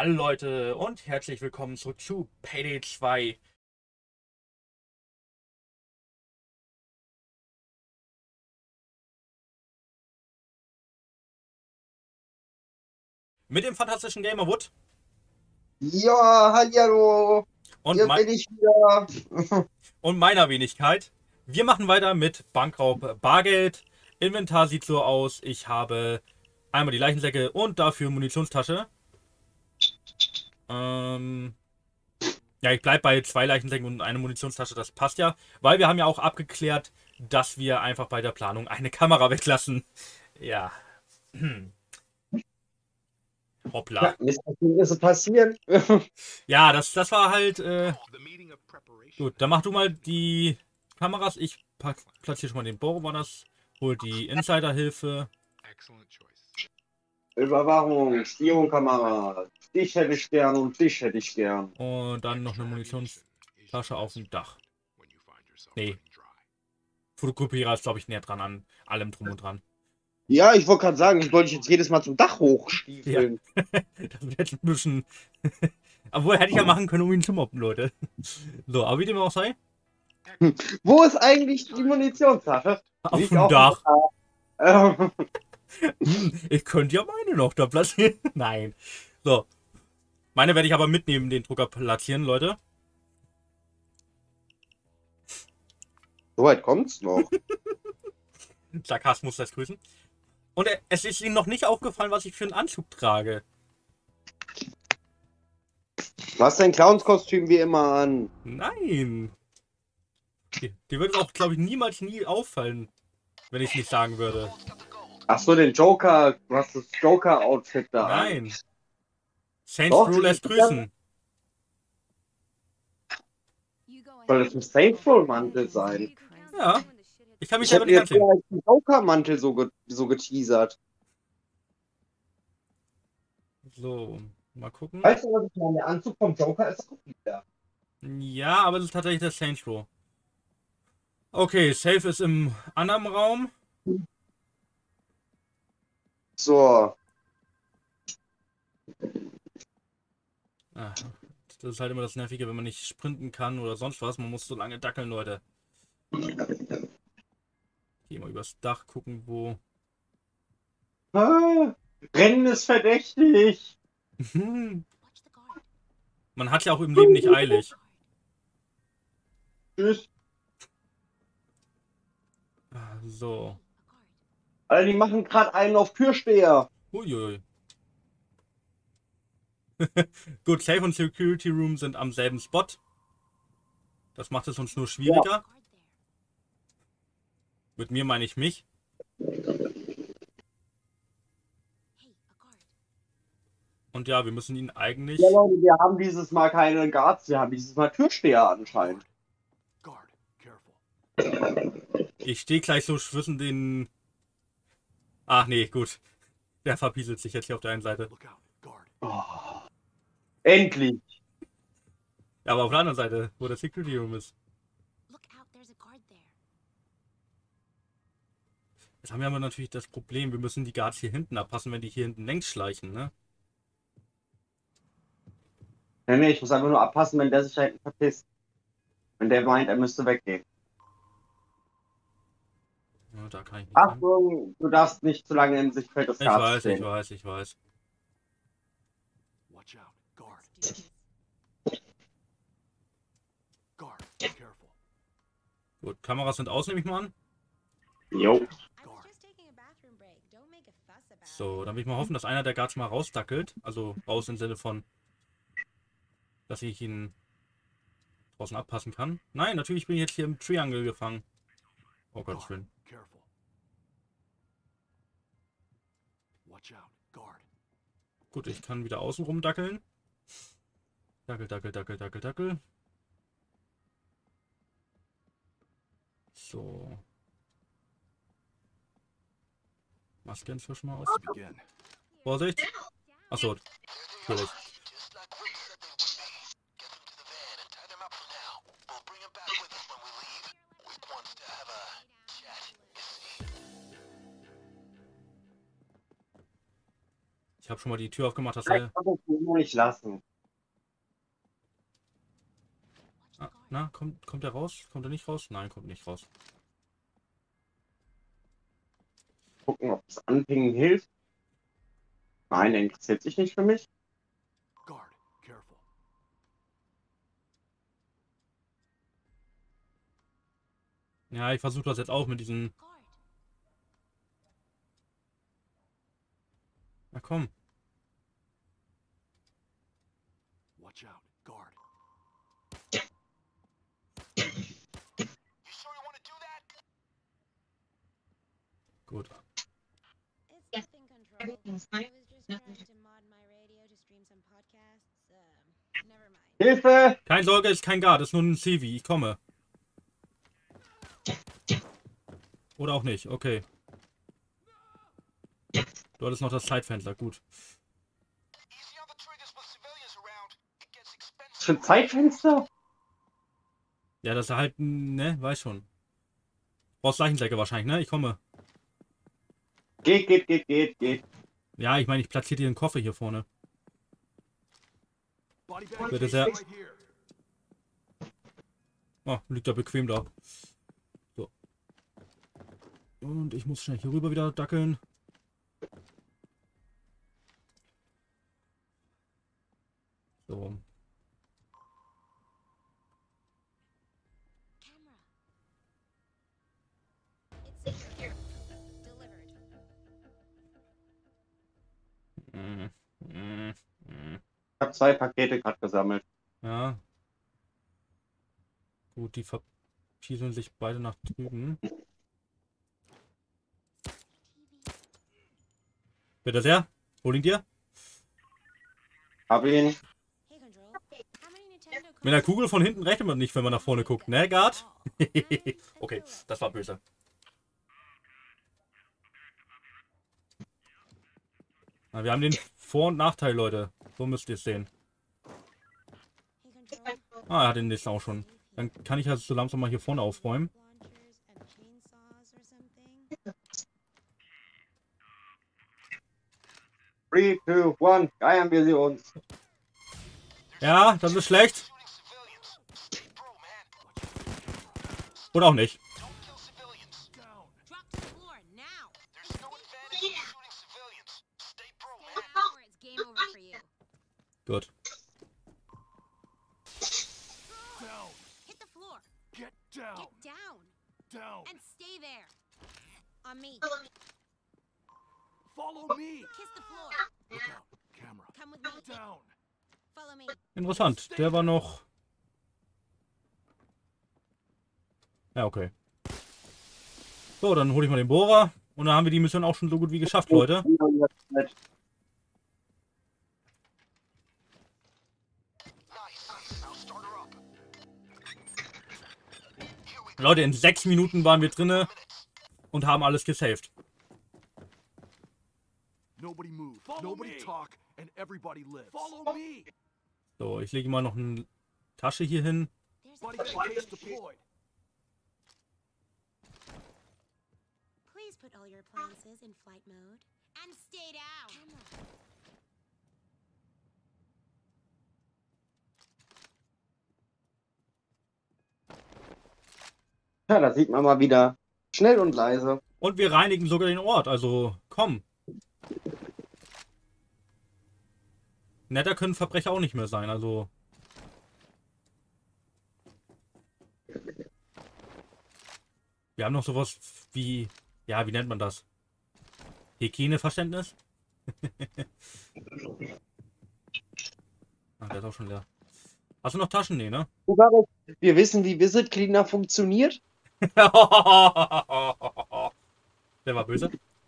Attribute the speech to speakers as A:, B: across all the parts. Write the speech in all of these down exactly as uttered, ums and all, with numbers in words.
A: Hallo Leute und herzlich willkommen zurück zu Payday zwei. Mit dem fantastischen Gamerwood
B: Ja, hallo,
A: und,
B: hier
A: mei
B: bin ich wieder.
A: und meiner Wenigkeit. Wir machen weiter mit Bankraub Bargeld. Inventar sieht so aus. Ich habe einmal die Leichensäcke und dafür Munitionstasche. Ähm, ja, ich bleibe bei zwei Leichensäcken und einer Munitionstasche. Das passt ja, weil wir haben ja auch abgeklärt, dass wir einfach bei der Planung eine Kamera weglassen. Ja. Hoppla.
B: Ja, Missverständnisse passieren.
A: Ja, das, das war halt. Äh, gut, dann mach du mal die Kameras. Ich pack, platziere schon mal den Bohrer woanders. Hol die Insider-Hilfe.
B: Überwachung, Spionkamera. Dich hätte ich gern und dich hätte ich gern.
A: Und dann noch eine Munitionstasche auf dem Dach. Nee, Fotokopierer ist, glaube ich, näher dran an allem drum und dran.
B: Ja, ich wollte gerade sagen, ich wollte dich jetzt jedes Mal zum Dach
A: Ja,
B: hochstiefeln.
A: das wird jetzt ein bisschen. Obwohl, hätte ich ja machen können, um ihn zu mobben, Leute. So, aber wie dem auch sei,
B: Wo ist eigentlich die Munitionstasche?
A: auf
B: Liegt
A: dem
B: auch im
A: Dach.
B: Dach. Ähm,
A: Hm, ich könnte ja meine noch da platzieren. Nein. So, meine werde ich aber mitnehmen, den Drucker platzieren, Leute.
B: So weit kommt's noch.
A: Sarkasmus lässt grüßen. Und es ist Ihnen noch nicht aufgefallen, was ich für einen Anzug trage.
B: Du hast dein Clownskostüm wie immer an.
A: Nein. Dir, dir würde es auch, glaube ich, niemals nie auffallen, wenn ich es nicht sagen würde.
B: Ach so, den Joker, du hast das Joker-Outfit da an.
A: Nein. Saints
B: Doch,
A: Row
B: dieses
A: lässt grüßen.
B: soll das ein Saints Row Mantel sein?
A: Ja. Ich kann mich
B: Ich
A: selber
B: hätte
A: nicht
B: jetzt
A: ansehen.
B: vielleicht einen Joker-Mantel so, ge so geteasert.
A: So, mal gucken.
B: Weißt du, was ich meine? Der Anzug vom Joker ist auch wieder.
A: Ja, aber es ist tatsächlich der Saints Row. Okay, Safe ist im anderen Raum.
B: So,
A: Ah, das ist halt immer das Nervige, wenn man nicht sprinten kann oder sonst was. Man muss so lange dackeln, Leute. Geh mal übers Dach gucken, wo.
B: ah, Rennen ist verdächtig.
A: Man hat ja auch im Leben nicht eilig.
B: Tschüss.
A: Ah, so.
B: Alter, die machen gerade einen auf Türsteher.
A: Uiui. Gut, Safe und Security Room sind am selben Spot. Das macht es uns nur
B: Ja.
A: schwieriger. Mit mir meine ich mich. Und ja, wir müssen ihn
B: Ja,
A: eigentlich.
B: Leute, wir haben dieses Mal keine Guards, wir haben dieses Mal Türsteher anscheinend.
A: Ich stehe gleich so zwischen den. Ach nee, gut. Der verpieselt sich jetzt hier auf der einen Seite.
B: Oh, endlich.
A: Ja, aber auf der anderen Seite, wo der Security Room ist. Jetzt haben wir aber natürlich das Problem, wir müssen die Guards hier hinten abpassen, wenn die hier hinten längs schleichen, ne?
B: Nee, nee, ich muss einfach nur abpassen, wenn der sich da hinten verpisst. Wenn der meint, er müsste weggehen.
A: Ja, da kann ich nicht lang.
B: Achtung, du darfst nicht zu lange im Sichtfeld des
A: Ich
B: Guards
A: weiß, ich
B: stehen.
A: weiß, ich weiß. Gut, Kameras sind aus, nehme ich mal an.
B: Jo.
A: So, dann will ich mal hoffen, dass einer der Guards mal rausdackelt. Also raus im Sinne von, dass ich ihn draußen abpassen kann. Nein, natürlich bin ich jetzt hier im Triangle gefangen. Oh Gottes Willen. Gut, ich kann wieder außen rum dackeln. Dackel, dackel, dackel, dackel, dackel. So. Maske inzwischen mal aus. Vorsicht. Achso, natürlich. Ich habe schon mal die Tür aufgemacht, dass
B: Nein,
A: er...
B: kann das nur nicht lassen.
A: Ah, na, kommt, kommt er raus? Kommt er nicht raus? Nein, kommt nicht raus.
B: Gucken, ob das Anpingen hilft. Nein, er interessiert sich nicht für mich.
C: Guard, careful.
A: Ja, ich versuche das jetzt auch mit diesen... Na komm.
C: Watch out, guard.
A: Gut.
D: It's nothing control. I was just trying to mod my radio to stream some podcasts. Um, never mind.
B: Hilfe!
A: Keine Sorge, ist kein Guard, ist nur ein C V. Ich komme. Oder auch nicht, okay. Du hattest noch das Zeitfenster, gut.
B: Was für ein Zeitfenster?
A: Ja, das ist halt, ne, weiß schon. Brauchst Leichensäcke wahrscheinlich, ne? Ich komme.
B: Geht, geht, geht, geht, geht.
A: Ja, ich meine, ich platziere dir einen Koffer hier vorne.
C: Body bag
A: Bitte
C: case
A: sehr.
C: right here.
A: Oh, liegt da bequem da. So. Und ich muss schnell hier rüber wieder dackeln. So.
D: Camera. It's here. Delivered.
A: Mm, mm, mm.
B: Ich habe zwei Pakete gerade gesammelt.
A: Ja. Gut, die verpieseln sich beide nach drüben. Bitte sehr. Hol ihn dir.
B: Hab ihn.
D: Hey, Control. How many Nintendo
A: Mit der Kugel von hinten rechnet man nicht, wenn man nach vorne guckt, ne, Guard? Okay, das war böse. Na, wir haben den Vor- und Nachteil, Leute. So müsst ihr es sehen.
D: Hey, Control.
A: Ah, er hat den nächsten auch schon. Dann kann ich also so langsam mal hier vorne aufräumen.
D: Launchers and chainsaws or something.
B: drei, zwei, eins. Geiern wir sie uns.
A: Ja, das ist schlecht. Oder auch nicht.
C: Down.
D: Drop to the floor now. Stay down or it's game over for you.
A: Gut.
C: Down.
D: Hit the floor.
C: Get down.
D: Get down
C: Down.
D: and stay there. On me.
C: Follow me.
D: Kiss the floor.
C: Look out. Camera.
D: Come with me.
C: Down.
D: Follow me.
A: Interessant. Der war noch... Ja, okay. So, dann hole ich mal den Bohrer. Und dann haben wir die Mission auch schon so gut wie geschafft, Leute. Leute, in sechs Minuten waren wir drinne und haben alles gesaved.
C: Nobody move. Nobody talk and everybody lives. Follow me.
A: So, ich lege mal noch eine Tasche hier hin.
D: There's
C: Body
D: a
C: bag case deployed.
D: Please put all your appliances in flight mode and stay down.
B: Ja, da sieht man mal wieder. Schnell und leise.
A: Und wir reinigen sogar den Ort, also komm. Netter können Verbrecher auch nicht mehr sein, also... Wir haben noch sowas wie... Ja, wie nennt man das? Hygieneverständnis? Ah, der ist auch schon leer. Hast du noch Taschen? Nee, ne?
B: Wir wissen, wie Visit Cleaner funktioniert.
A: Der war böse.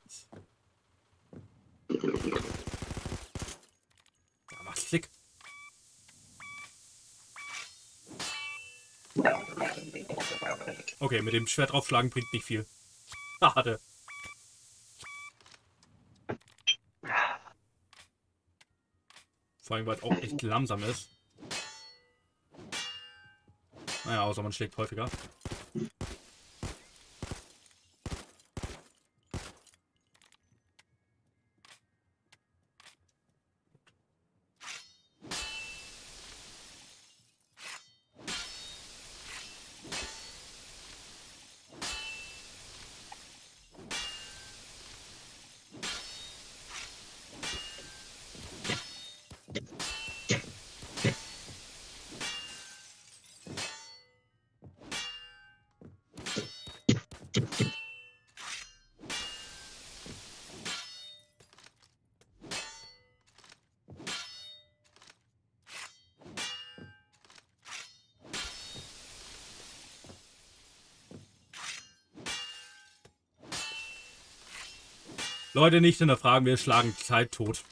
A: Ja, mach's klick. Okay, mit dem Schwert draufschlagen bringt nicht viel. Schade. Vor allem, weil es auch echt langsam ist. Naja, außer man schlägt häufiger. Leute, nicht hinterfragen, wir schlagen Zeit tot.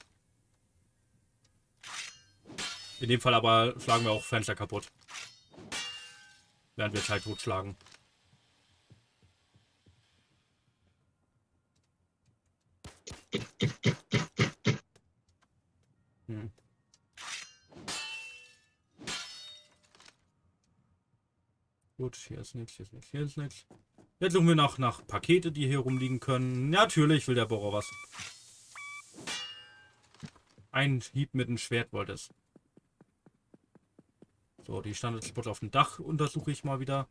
A: In dem Fall aber schlagen wir auch Fenster kaputt. Während wir Zeit totschlagen. Hm. Gut, hier ist nichts, hier ist nichts, hier ist nichts. Jetzt suchen wir noch nach Pakete, die hier rumliegen können. Natürlich will der Bohrer was. Ein Hieb mit dem Schwert wollte es. So, die Standardspots auf dem Dach untersuche ich mal wieder.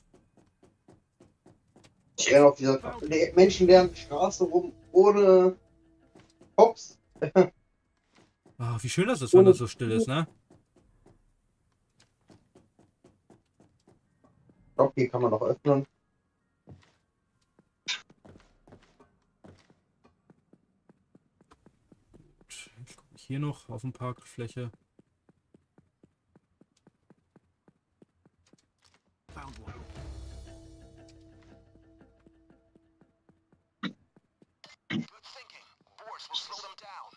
B: Ich renne auf dieser le- menschenleeren Straße rum, ohne Hops.
A: Ah, wie schön das ist, wenn das so still ist, ne?
B: Ich glaube, hier kann man noch öffnen.
A: Jetzt gucke ich hier noch auf dem Parkfläche.
C: Found one.
E: Good thinking. Boars will slow them down.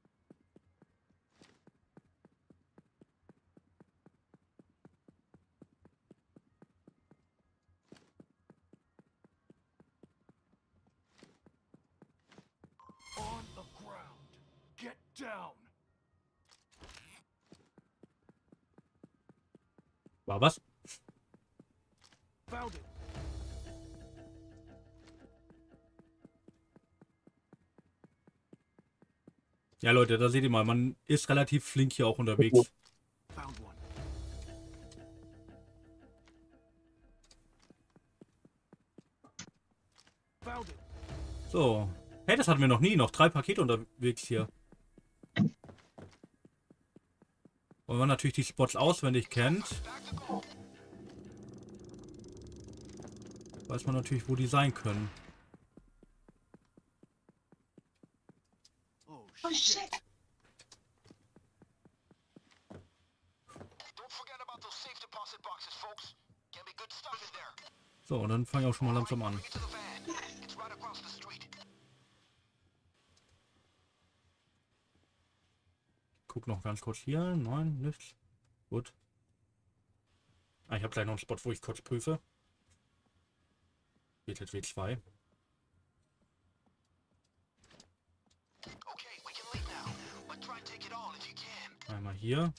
C: On the ground. Get down.
A: War was?
C: Found it.
A: Ja, Leute, da seht ihr mal, man ist relativ flink hier auch unterwegs.
C: Found one. Found it.
A: So. Hey, das hatten wir noch nie. Noch drei Pakete unterwegs hier. Und wenn man natürlich die Spots auswendig kennt, weiß man natürlich, wo die sein können.
C: Oh,
D: Oh
C: shit.
D: shit!
E: Don't forget about those safe deposit boxes, folks. Can be good stuff in there.
A: So, und dann fange ich auch schon mal langsam an.
E: Bring it to the van. It's right across the street.
A: Guck noch ganz kurz hier. Nein, nichts. Gut. Ah, ich habe gleich noch einen Spot, wo ich kurz prüfe. B T W zwei.
E: Okay, we can leave now. But try and take it all if you can.
A: Einmal hier.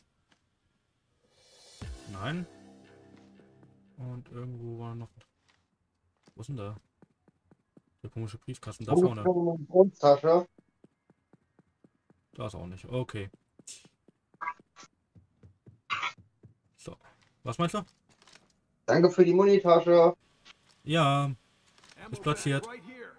A: Nein. Und irgendwo war noch... Wo ist denn da? Der komische Briefkasten da vorne.
B: Brusttasche.
A: Da ist auch nicht. Okay. So. Was meinst du?
B: Danke für die Munitasche.
A: Ja.
C: Ammo
A: platziert.
C: bag right here.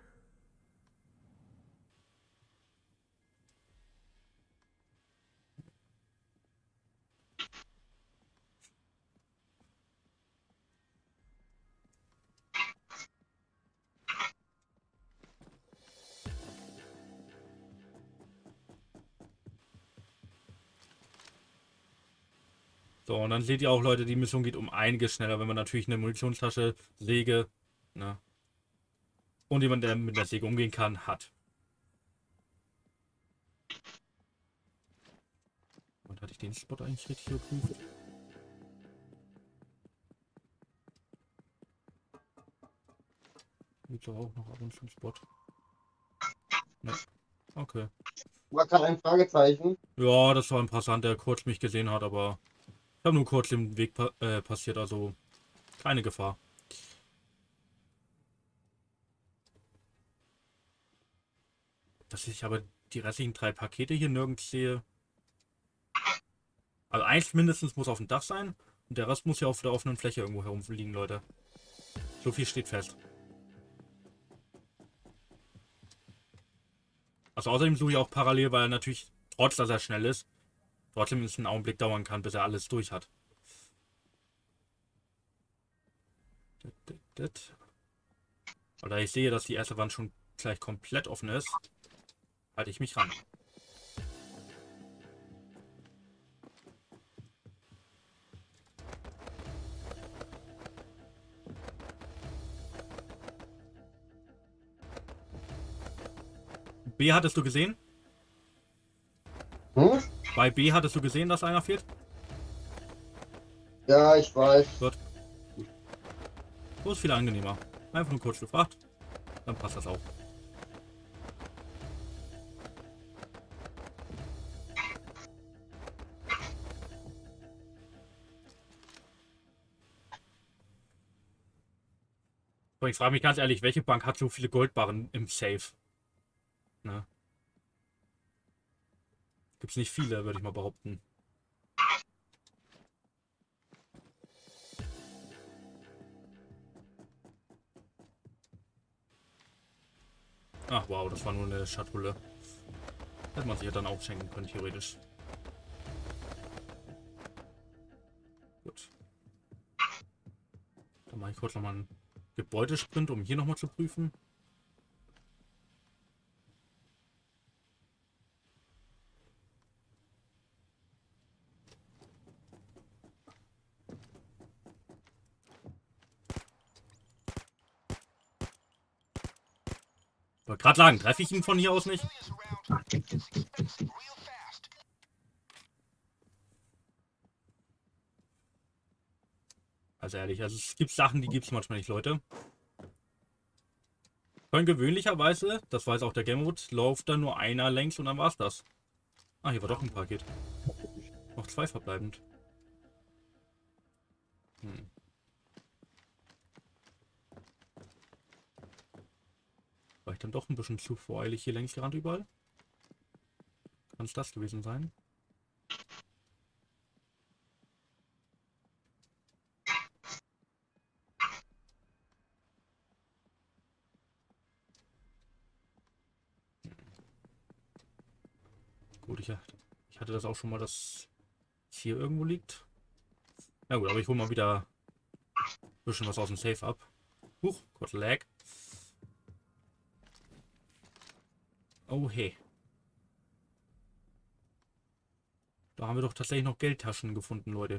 A: So, und dann seht ihr auch, Leute, die Mission geht um einiges schneller, wenn man natürlich eine Munitionstasche, Säge, ne? Und jemand, der mit der Säge umgehen kann, hat. Und hatte ich den Spot eigentlich richtig geprüft? Gibt doch auch noch ab und zu einen Spot. Ne. Okay.
B: War gerade ein Fragezeichen.
A: Ja, das war ein Passant, der kurz mich gesehen hat, aber ich habe nur kurz den Weg pa äh, passiert, also keine Gefahr. Dass ich aber die restlichen drei Pakete hier nirgends sehe. Also eins mindestens muss auf dem Dach sein und der Rest muss ja auf der offenen Fläche irgendwo herumliegen, Leute. So viel steht fest. Also außerdem suche ich auch parallel, weil er natürlich, trotz dass er schnell ist, trotzdem es einen Augenblick dauern kann, bis er alles durch hat. Oder ich sehe, dass die erste Wand schon gleich komplett offen ist, halte ich mich ran. B hattest du gesehen?
F: Hm?
A: Bei B hattest du gesehen, dass einer fehlt?
F: Ja, ich weiß.
A: Gut. So ist viel angenehmer. Einfach nur kurz gefragt. Dann passt das auch. Aber ich frage mich ganz ehrlich, welche Bank hat so viele Goldbarren im Safe? Ne? Gibt's nicht viele, würde ich mal behaupten. Ach wow, das war nur eine Schatulle. Hätte man sich ja dann auch schenken können, theoretisch. Gut. Dann mache ich kurz nochmal einen Gebäudesprint, um hier nochmal zu prüfen. Ich wollte gerade sagen, treffe ich ihn von hier aus nicht?
E: Civilians around. It gets expensive real fast.
A: Also ehrlich, also es gibt Sachen, die gibt es manchmal nicht, Leute. Von gewöhnlicherweise, das weiß auch der Gamemode, läuft da nur einer längs und dann war's das. Ah, hier war doch ein Paket. Noch zwei verbleibend. Hm. War ich dann doch ein bisschen zu voreilig hier längs gerannt überall? Kann es das gewesen sein? Gut, ich, ich hatte das auch schon mal, dass es hier irgendwo liegt. Na gut, aber ich hole mal wieder ein bisschen was aus dem Safe ab. Huch, kurz Lag. Oh hey. Da haben wir doch tatsächlich noch Geldtaschen gefunden, Leute.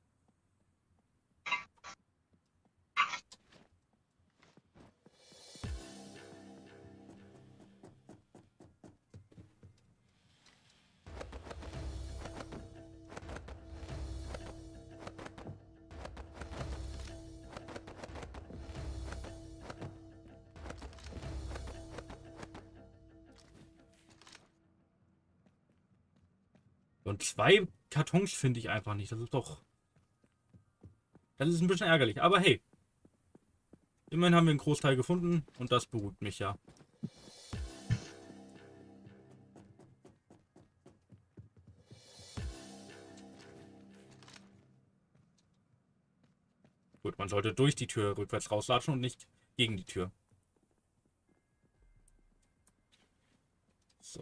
A: Und zwei Kartons finde ich einfach nicht. Das ist doch... Das ist ein bisschen ärgerlich. Aber hey. Immerhin haben wir einen Großteil gefunden. Und das beruhigt mich ja. Gut, man sollte durch die Tür rückwärts rauslatschen und nicht gegen die Tür. So.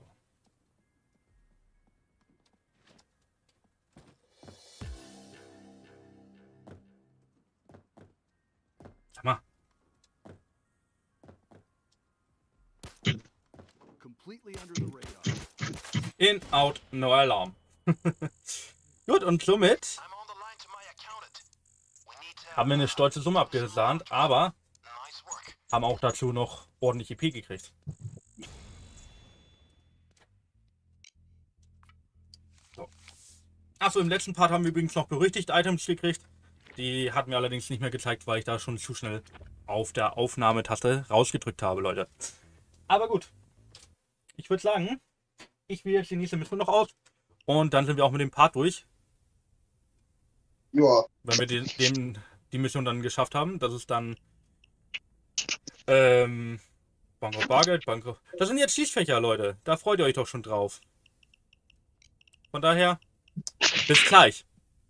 A: Sag mal.
C: Completely under the radar.
A: In, out, no alarm. Gut, und somit
E: I'm on the line to my accountant. We need to
A: haben wir eine stolze Summe abgesahnt, aber
E: nice work.
A: haben auch dazu noch ordentlich E P gekriegt. So. Achso, im letzten Part haben wir übrigens noch berüchtigt Items gekriegt. Die hatten wir allerdings nicht mehr gezeigt, weil ich da schon zu schnell auf der Aufnahmetaste rausgedrückt habe, Leute. Aber gut. Ich würde sagen, ich wähle jetzt die nächste Mission noch aus. Und dann sind wir auch mit dem Part durch.
F: Ja.
A: Wenn wir den, den, die Mission dann geschafft haben. Das ist dann ähm, Bankrott Bargeld, Bankrott. Das sind jetzt Schießfächer, Leute. Da freut ihr euch doch schon drauf. Von daher, bis gleich.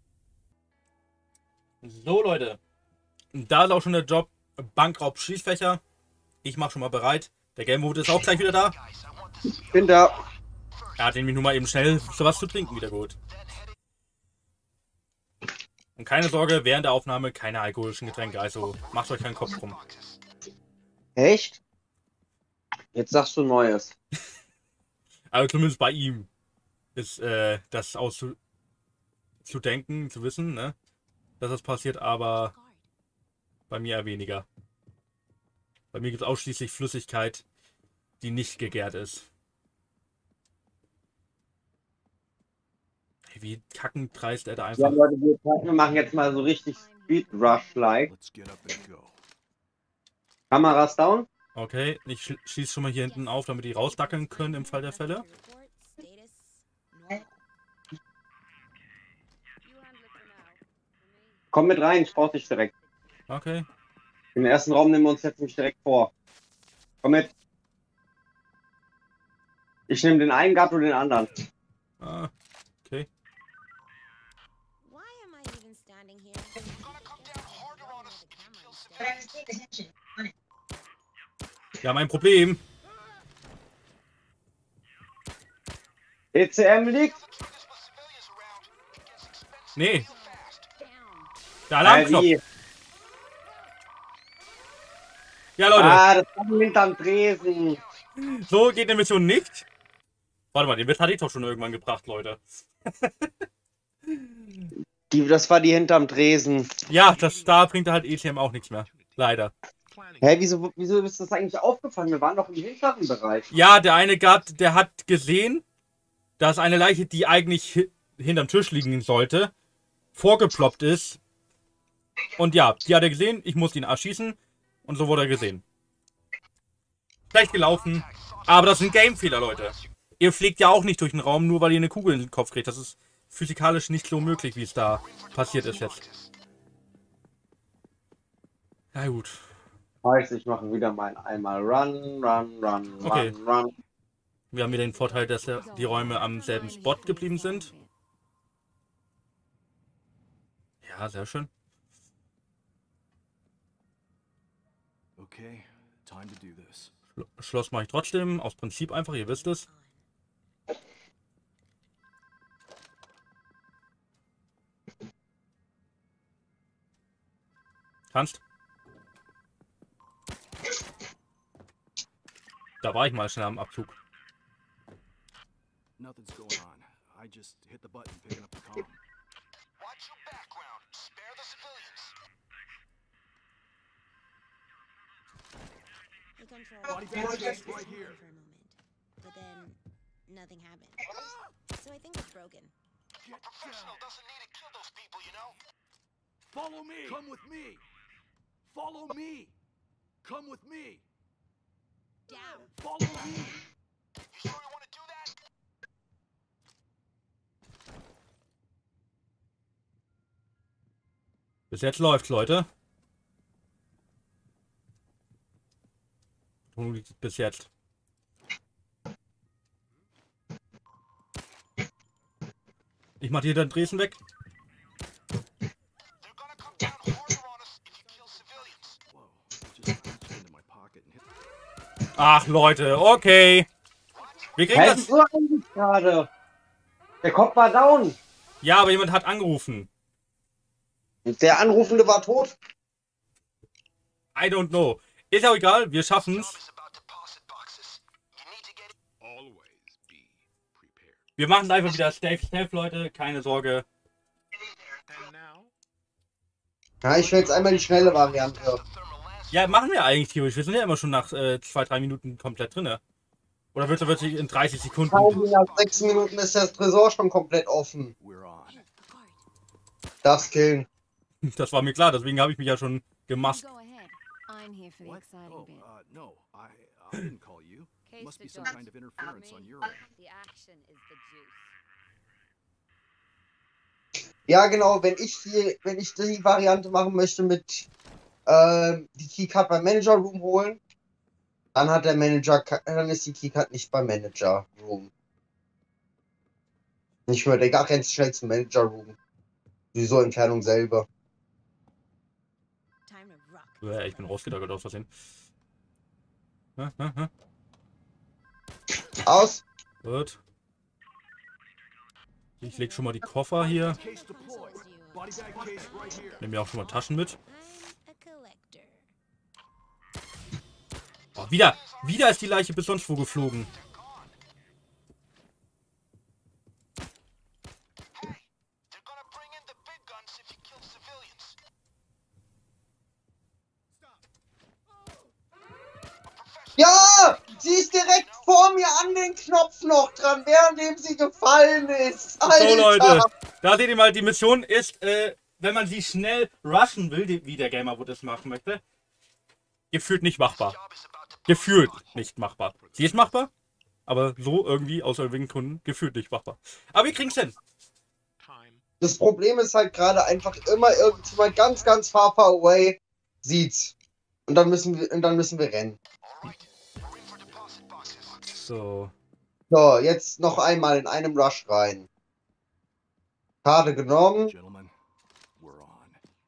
A: So, Leute. Da ist auch schon der Job Bankraub Schießfächer. Ich mache schon mal bereit. Der Gamemode ist auch gleich wieder da.
E: Guys, I want this to be
B: Bin da.
A: Er hat nämlich nur mal eben schnell sowas zu trinken wieder gut. Und keine Sorge, während der Aufnahme keine alkoholischen Getränke. Also macht euch keinen Kopf drum.
E: boxes.
B: Echt? Jetzt sagst du Neues.
A: Aber zumindest bei ihm ist äh, das auszu zu denken, zu wissen, ne? Dass das passiert, aber bei mir eher weniger. Bei mir gibt es ausschließlich Flüssigkeit, die nicht gegärt ist. Wie kackend dreist er da
B: Ja,
A: einfach.
B: Leute, wir, wir machen jetzt mal so richtig Speed Rush-like.
C: Let's get up and go.
B: Kameras down.
A: Okay, ich sch schieße schon mal hier hinten auf, damit die rausdackeln können im Fall der Fälle.
B: Komm mit rein, ich brauch dich direkt.
A: Okay.
B: Im ersten Raum nehmen wir uns jetzt nicht direkt vor. Komm mit. Ich nehme den einen Guard und den anderen.
A: Ah, okay.
D: Why am I even standing here?
E: Gonna come down harder on us if you kill civilians.
A: Wir haben ein Problem.
B: E C M liegt.
E: Turn this with civilians around. It gets expensive
A: Nee,
E: real fast.
A: der Alarmknopf.
B: Äh, wie?
A: Ja, Leute,
B: Ah, das war hinterm Tresen.
A: so geht eine Mission nicht. Warte mal, den Witz hatte ich doch schon irgendwann gebracht, Leute.
B: Die, das war die hinterm Tresen.
A: Ja, das, da bringt halt E C M auch nichts mehr. Leider.
B: Hä, wieso, wieso ist das eigentlich aufgefallen? Wir waren doch im hinteren Bereich.
A: Ja, der eine Guard, der hat gesehen, dass eine Leiche, die eigentlich hi hinterm Tisch liegen sollte, vorgeploppt ist. Und ja, die hat er gesehen, ich musste ihn erschießen. Und so wurde er gesehen. Schlecht gelaufen. Aber das sind Gamefehler, Leute. Ihr fliegt ja auch nicht durch den Raum, nur weil ihr eine Kugel in den Kopf kriegt. Das ist physikalisch nicht so möglich, wie es da passiert ist jetzt. Na gut.
B: Heißt, ich mache wieder mein einmal Run, Run, Run,
A: Okay.
B: Run, Run.
A: Wir haben hier den Vorteil, dass ja die Räume am selben Spot geblieben sind. Ja, sehr schön.
C: Okay, time to do this.
A: Schlo- Schloss mache ich trotzdem, aus Prinzip einfach, ihr wisst es. Kannst. Da war ich mal schnell am Abzug.
C: Nothing's going on. I just hit the button picking up the comm.
E: Watch your background. Spare the civilians.
D: He controlled
C: Body
D: the
C: bag
D: system
C: is right here.
D: for a moment, but then nothing happened. So I think it's broken.
C: Get
E: Professional
C: down.
E: doesn't need to kill those people, you know?
C: Follow me. Come with me. Follow me. Come with me.
D: Down.
C: Follow me.
E: You sure you want to do that?
A: Bis jetzt läuft's, Leute. Bis jetzt. Ich mach hier den Dresden weg.
E: They're gonna come down harder on us if you kill civilians.
C: Whoa. I just reached into my pocket and hit.
A: Ach, Leute, okay. Wir kriegen
B: Hä,
A: das.
B: wieso eigentlich gerade? Der Kopf war down.
A: Ja, aber jemand hat angerufen.
B: Der Anrufende war tot.
A: I don't know. Ist auch egal, wir schaffen's.
E: Job's about deposit boxes. You need to get
F: Always be prepared.
A: Wir machen einfach wieder Stay Safe, Leute. Keine Sorge.
F: And now,
B: Ja, ich will jetzt einmal die schnelle Variante.
E: the thermal lance.
A: Ja, machen wir eigentlich theoretisch. Wir sind ja immer schon nach äh, zwei, drei Minuten komplett drinne. Oder wird er wirklich in dreißig Sekunden?
B: Nach sechs Minuten ist das Tresor schon komplett offen.
C: We're on.
B: Darf's killen.
A: Das war mir klar, deswegen habe ich mich ja schon gemacht.
G: Go ahead. I'm here for the
C: What?
G: exciting
C: Oh,
G: bit.
C: uh, no. I, I didn't call you.
G: Case
C: Must
G: the
C: be some
G: dogs
C: kind of
G: on
C: interference
G: me.
C: on your end.
G: The action is the juice.
B: Ja, genau, wenn ich die, wenn ich die Variante machen möchte mit ähm, die Keycard beim Manager Room holen, dann hat der Manager, ke- dann ist die Keycard nicht beim Manager Room. Ich würde gar kein schnell zum Manager Room. Wieso Entfernung selber.
D: Time to rock.
A: Äh, Ich bin rausgedackelt aus Versehen. Hä, hä, hä?
B: Aus.
A: Gut. Ich leg schon mal die Koffer hier.
C: Case deployed. Body bag case right here.
A: Nehme mir auch schon mal Taschen mit.
D: I'm a collector.
A: Oh, wieder, wieder ist die Leiche bis sonst wo geflogen.
E: They're gonna bring in the big guns if you kill civilians.
B: Ja! Sie ist direkt vor mir an den Knopf noch dran, währenddem sie gefallen ist. Alter.
A: So, Leute, da seht ihr mal, die Mission ist, äh, wenn man sie schnell rushen will, die, wie der Gamer wo das machen möchte, gefühlt nicht machbar. Gefühlt nicht machbar. Sie ist machbar, aber so irgendwie aus irgendwelchen Gründen gefühlt nicht machbar. Aber wir kriegen's hin.
F: Time.
B: Das Problem ist halt gerade einfach immer irgendjemand ganz, ganz far, far away sieht's. Und dann müssen wir, und dann müssen wir rennen.
A: So.
B: So, jetzt noch einmal in einem Rush rein. Karte genommen.
C: Gentlemen, we're on.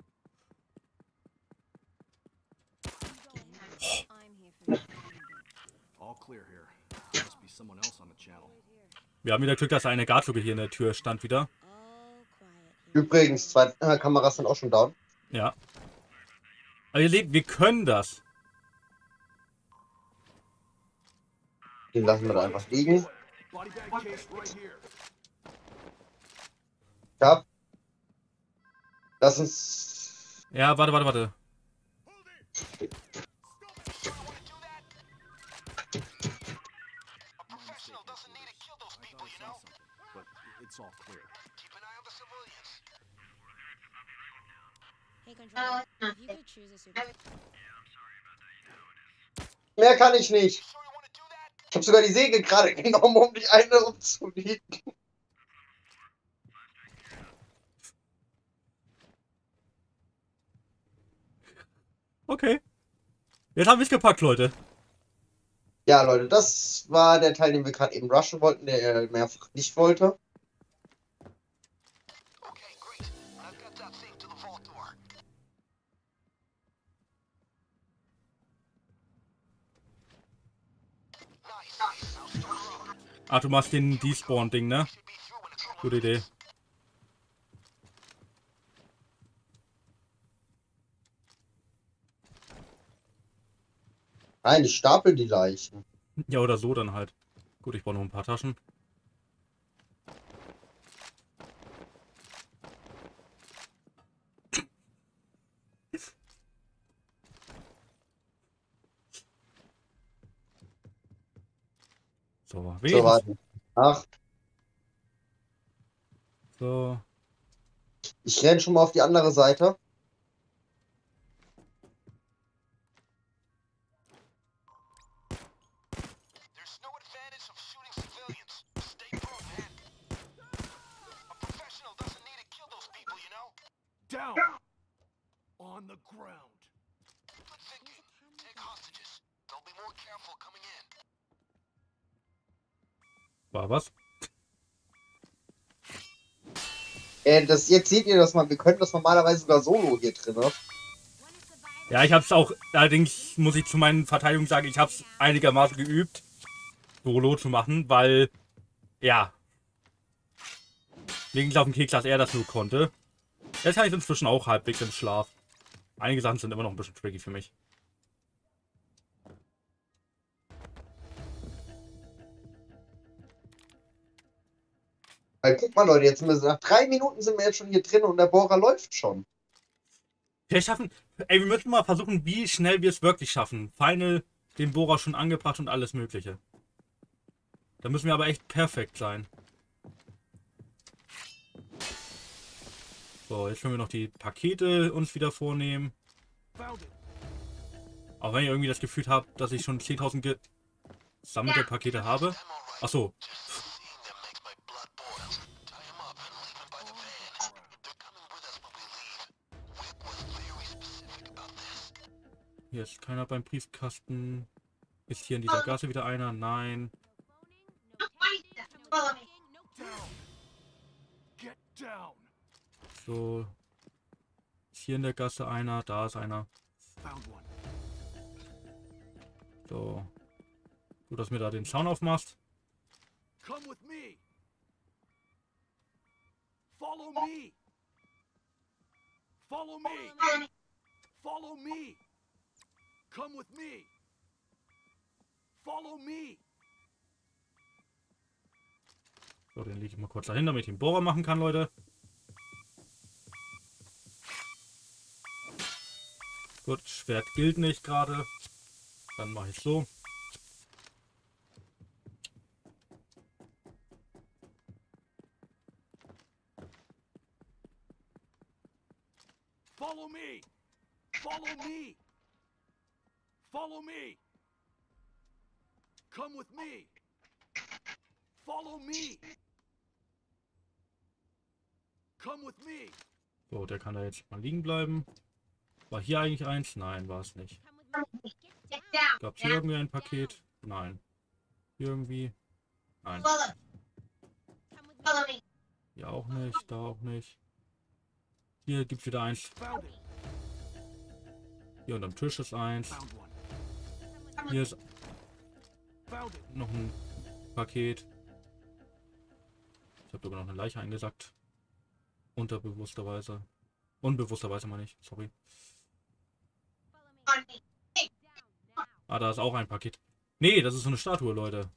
G: I'm here for the
C: All clear here. Must be someone else on the channel.
A: Wir haben wieder Glück, dass eine Guardluke hier in der Tür stand wieder.
D: All quiet here.
B: Übrigens, zwei äh, Kameras sind auch schon down.
A: Ja. Aber ihr seht, wir können das.
B: Den lassen wir da einfach liegen.
C: Body bag case right here.
B: Ja. Lass uns.
A: Ja, warte, warte, warte.
C: But it's all clear.
D: Hey, Controller, if you could choose a super...
B: Mehr kann ich nicht. Ich habe sogar die Säge gerade genommen, um die eine umzubiegen.
A: Okay. Jetzt haben wir es gepackt, Leute.
B: Ja, Leute, das war der Teil, den wir gerade eben rushen wollten, der er mehrfach nicht wollte.
E: Okay, great. I've got that thing to the vault door. Nice. Now start her up.
A: Ach, du machst den Despawn-Ding, ne?
E: Should be through in a couple
A: Gute Idee.
B: Nein, ich stapel die Leichen.
A: Ja, oder so dann halt. Gut, ich brauche noch ein paar Taschen. So,
B: So,
A: wenigstens.
B: warte. Ach,
A: So.
B: ich renn schon mal auf die andere Seite.
E: There's no advantage of shooting civilians. Stay put, man. A professional doesn't need to kill those people, you know?
C: Down. On the ground.
E: Good thinking. Take hostages. They'll be more careful coming in.
A: War was?
B: Äh, das, jetzt seht ihr das mal, wir können das normalerweise sogar solo hier drin. Ne?
A: Ja, ich hab's auch, allerdings muss ich zu meinen Verteidigungen sagen, ich hab's einigermaßen geübt, Solo zu machen, weil, ja, mir ging's auf den Keks, dass er das nur konnte. Jetzt habe ich inzwischen auch halbwegs im Schlaf. Einige Sachen sind immer noch ein bisschen tricky für mich.
B: Weil, guck mal, Leute, jetzt sind wir nach drei Minuten sind wir jetzt schon hier drin und der Bohrer läuft schon.
A: Wir schaffen, ey, wir müssen mal versuchen, wie schnell wir es wirklich schaffen. Final, den Bohrer schon angebracht und alles mögliche. Da müssen wir aber echt perfekt sein. So, jetzt können wir noch die Pakete uns wieder vornehmen.
C: Found it.
A: Auch wenn ich irgendwie das Gefühl habe, dass ich schon zehntausend gesammelte Pakete habe. Achso.
E: Seeing them makes my blood boil. Tie him up and leave him by the van. They're coming with us when we leave. Wick was very specific about this.
A: Hier ist keiner beim Briefkasten. Ist hier in dieser Gasse wieder einer? Nein.
C: Down. Get down.
A: So. Ist hier in der Gasse einer? Da ist einer.
C: Found one.
A: So. Gut, dass du mir da den Zaun aufmachst.
C: Come with me. Follow me. Follow me. Follow me. Come with me. Follow me.
A: So, den lege ich mal kurz dahin, damit ich den Bohrer machen kann, Leute. Gut, Schwert gilt nicht gerade. Dann mache ich so.
C: Follow me. Follow me. Follow me. Come with me. Follow me. Come with me.
A: So, der kann da jetzt mal liegen bleiben. War hier eigentlich eins? Nein, war es nicht.
D: Come with me. Get down.
A: Gab es hier irgendwie ein Paket? Nein. Hier irgendwie? Nein.
D: Come with me.
A: Hier auch nicht, da auch nicht. Hier gibt es wieder eins.
C: Found it.
A: Hier unterm Tisch ist eins.
C: Found one.
A: Hier ist
C: Found it.
A: noch ein Paket. Ich habe sogar noch eine Leiche eingesackt. Unterbewussterweise. Unbewussterweise meine ich. Sorry. Ah, da ist auch ein Paket. Nee, das ist so eine Statue, Leute.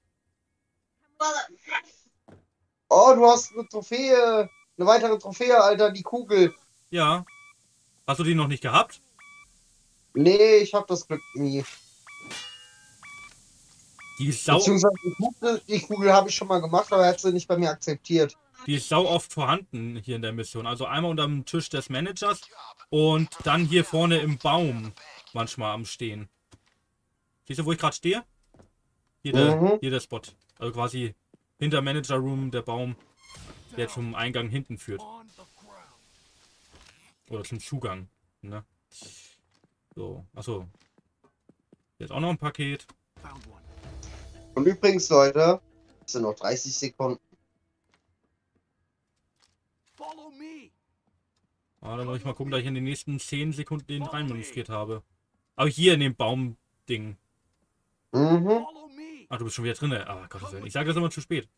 B: Oh, du hast eine Trophäe. Eine weitere Trophäe, Alter, die Kugel.
A: Ja. Hast du die noch nicht gehabt?
B: Nee, ich hab das Glück nie.
A: Die ist sau,
B: Beziehungsweise die Kugel, die Kugel habe ich schon mal gemacht, aber er hat sie nicht bei mir akzeptiert.
A: die ist sau oft vorhanden hier in der Mission. Also einmal unterm Tisch des Managers und dann hier vorne im Baum manchmal am Stehen. Siehst du, wo ich gerade stehe? Hier der,
B: Mhm.
A: hier der Spot. Also quasi hinter Manager Room der Baum, der zum Eingang hinten führt.
C: On the ground.
A: Oder zum Zugang. Ne? So, achso. Hier ist auch noch ein Paket.
C: Found one.
B: Und übrigens, Leute, es sind noch dreißig Sekunden.
C: Follow me.
A: Ah, dann muss ich mal gucken, dass ich in den nächsten zehn Sekunden den reinmanövriert habe. Aber hier in dem Baumding.
B: Mhm.
C: Follow me.
A: Ah, du bist schon wieder drin. Ah, Gottes Willen. Ich sage das immer zu spät.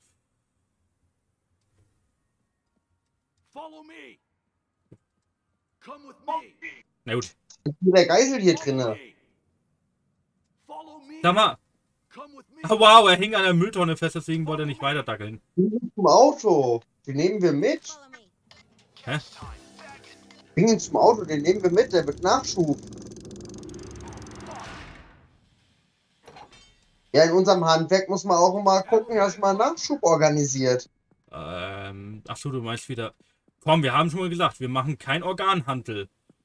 C: Follow me. Come with me.
A: Na gut.
B: Ist hier der Geisel hier
C: Follow
B: drinne?
C: me. Follow me.
A: Sag mal.
C: Come with me.
A: Ah, wow, er hing an der Mülltonne fest, deswegen wollte er nicht weiter dackeln.
B: Die sind zum Auto. Den nehmen wir mit.
D: Follow me.
A: Hä?
B: Bring ihn zum Auto, den nehmen wir mit. Der wird Nachschub. Ja, in unserem Handwerk muss man auch mal gucken, dass man Nachschub organisiert.
A: Ähm, ach so, du meinst wieder. Komm, wir haben schon mal gesagt, wir machen kein Organhandel.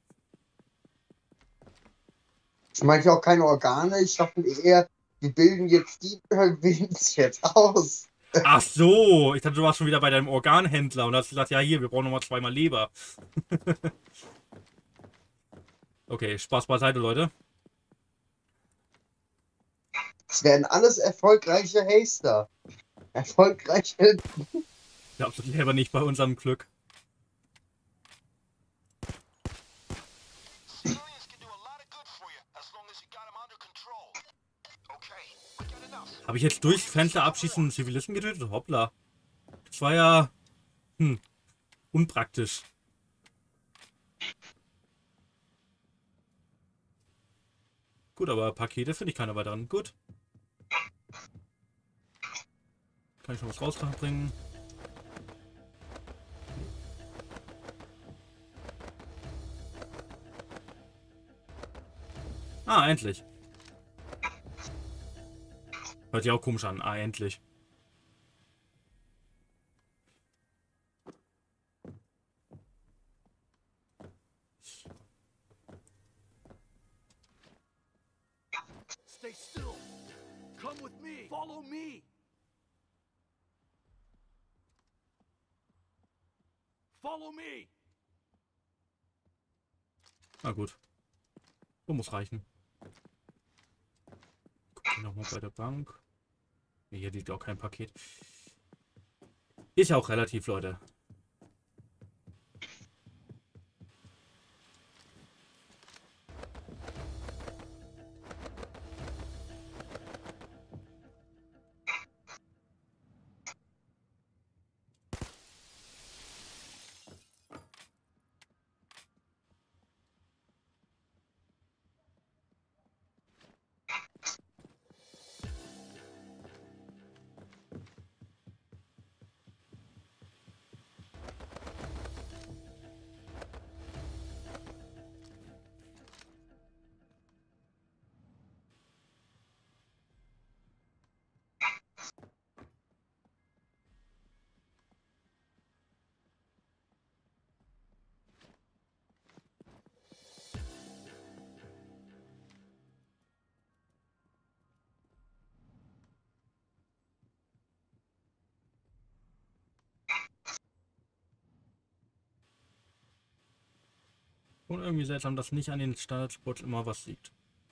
B: Ich meine ja auch keine Organe. Ich dachte eher, wir bilden jetzt die, wir bilden es jetzt aus.
A: Ach so, ich dachte, du warst schon wieder bei deinem Organhändler und hast gesagt, ja hier, wir brauchen nochmal zweimal Leber. Okay, Spaß beiseite, Leute.
B: Das werden alles erfolgreiche Haster. Erfolgreiche.
A: Glaubst du selber nicht bei unserem Glück?
E: Civilians can do a lot of good for you as long as you got them under control. Okay, we got enough.
A: Habe ich jetzt durchs Fenster abschießen einen Zivilisten getötet? Hoppla. Das war ja... Hm. Unpraktisch. Gut, aber Pakete finde ich keine weiteren. Gut. Kann ich noch was rausbringen? Ah, endlich. Hört sich auch komisch an. Ah, endlich.
C: Stay still. Come with me. Follow me. Follow me.
A: Na gut. So muss reichen. Gucken wir nochmal bei der Bank. Nee, hier liegt auch kein Paket. Ist ja auch relativ, Leute. Und irgendwie seltsam, dass nicht an den Standardspots immer was liegt.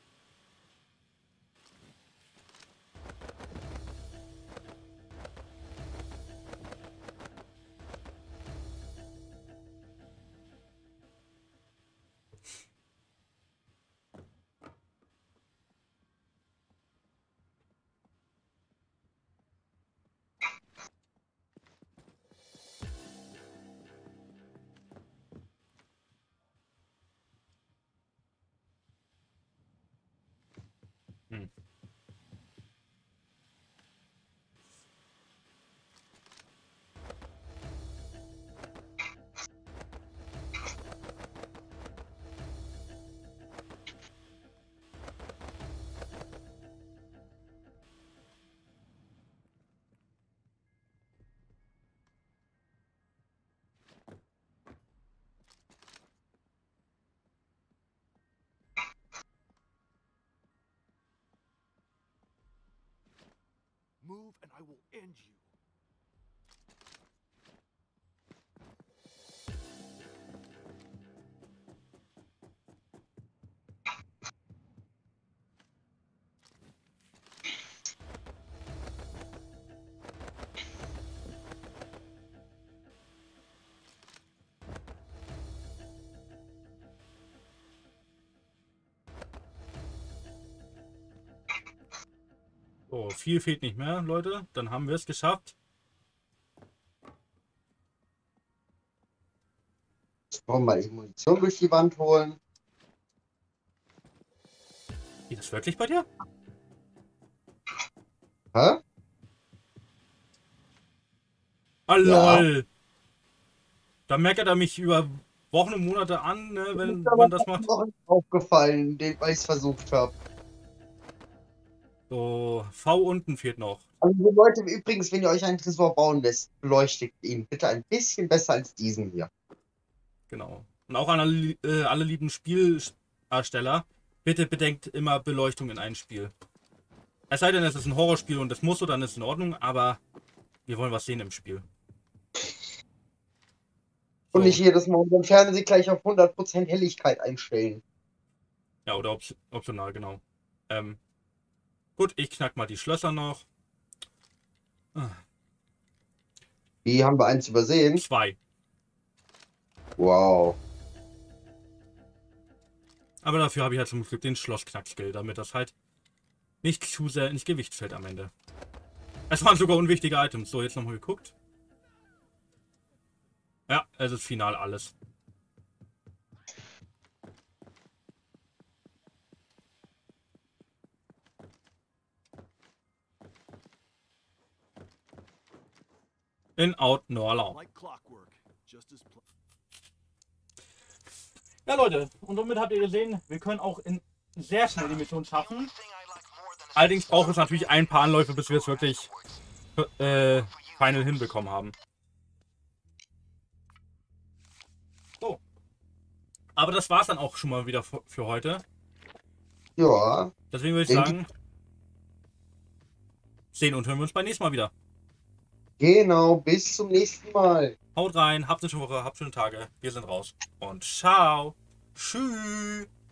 A: Hm.
C: Move and I will end you.
A: So, viel fehlt nicht mehr, Leute. Dann haben wir es geschafft.
B: Jetzt brauchen wir mal die Munition durch die Wand holen.
A: Geht das wirklich bei dir?
B: Hä?
A: Ah,
B: Ja.
A: lol. Da meckert er mich über Wochen und Monate an, ne, wenn
B: Ist aber
A: man das macht.
B: noch nicht aufgefallen, den- weil ich es versucht habe.
A: So, V unten fehlt noch.
B: Also liebe Leute, übrigens, wenn ihr euch einen Tresor bauen lässt, beleuchtet ihn bitte ein bisschen besser als diesen hier.
A: Genau. Und auch an alle, äh, alle lieben Spielersteller, bitte bedenkt immer Beleuchtung in ein Spiel. Es sei denn, es ist ein Horrorspiel und es muss so, dann ist es in Ordnung, aber wir wollen was sehen im Spiel.
B: Und
A: So.
B: nicht jedes Mal unseren Fernseher gleich auf hundert Prozent Helligkeit einstellen.
A: Ja, oder op optional, genau. Ähm, gut, ich knack mal die Schlösser noch. Ah,
B: Wie, haben wir eins übersehen?
A: zwei.
B: Wow.
A: Aber dafür habe ich halt zum Glück den Schlossknack-Skill, damit das halt nicht zu sehr ins Gewicht fällt am Ende. Es waren sogar unwichtige Items. So, jetzt nochmal geguckt. Ja, es ist final alles. In Out, no allow.
C: Like clockwork. Just as pl-
A: Ja, Leute, und somit habt ihr gesehen, wir können auch in sehr schnell die Mission schaffen. Allerdings braucht es natürlich ein paar Anläufe, bis wir es wirklich äh, final hinbekommen haben. So. Aber das war's dann auch schon mal wieder für, für heute.
B: Ja.
A: Deswegen würde ich
B: Denke-
A: sagen, sehen und hören wir uns beim nächsten Mal wieder.
B: Genau, bis zum nächsten Mal.
A: Haut rein, habt eine schöne Woche, habt schöne Tage. Wir sind raus. Und ciao. Tschüss.